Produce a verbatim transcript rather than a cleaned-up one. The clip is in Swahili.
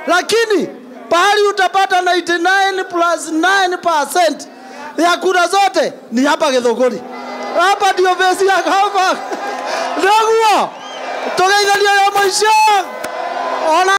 Lakini pahali utapata ninety-nine plus nine percent ya kura zote ni hapa Githunguri. Hapa ndio besi ya hapa. Ndio. Toka ya maisha. Ona